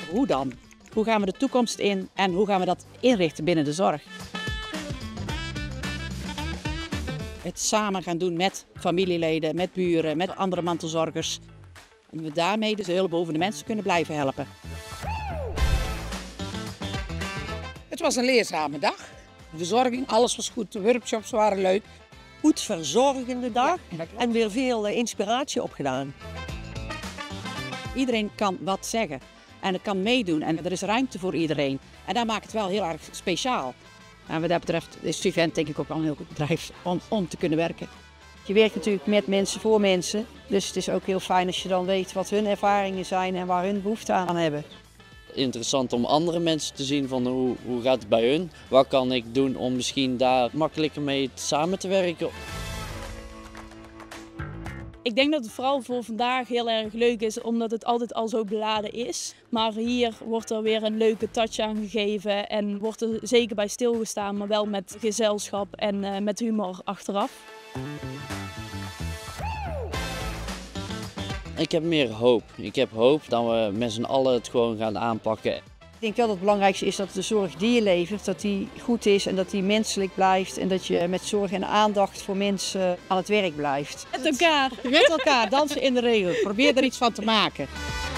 hoe dan? Hoe gaan we de toekomst in en hoe gaan we dat inrichten binnen de zorg? Het samen gaan doen met familieleden, met buren, met andere mantelzorgers. En we daarmee dus heel boven de mensen kunnen blijven helpen. Het was een leerzame dag. De verzorging, alles was goed. De workshops waren leuk. Goed verzorgende dag Ja, en weer veel inspiratie opgedaan. Iedereen kan wat zeggen en het kan meedoen en er is ruimte voor iedereen. En dat maakt het wel heel erg speciaal. En wat dat betreft is Suvent denk ik ook wel een heel goed bedrijf om te kunnen werken. Je werkt natuurlijk met mensen voor mensen, dus het is ook heel fijn als je dan weet wat hun ervaringen zijn en waar hun behoefte aan hebben. Interessant om andere mensen te zien van hoe gaat het bij hun. Wat kan ik doen om misschien daar makkelijker mee samen te werken. Ik denk dat het vooral voor vandaag heel erg leuk is, omdat het altijd al zo beladen is. Maar hier wordt er weer een leuke touch aan gegeven en wordt er zeker bij stilgestaan, maar wel met gezelschap en met humor achteraf. Ik heb meer hoop. Ik heb hoop dat we met z'n allen het gewoon gaan aanpakken. Ik denk wel dat het belangrijkste is dat de zorg die je levert, dat die goed is en dat die menselijk blijft. En dat je met zorg en aandacht voor mensen aan het werk blijft. Met elkaar. Met elkaar, dansen in de regel. Probeer er iets van te maken.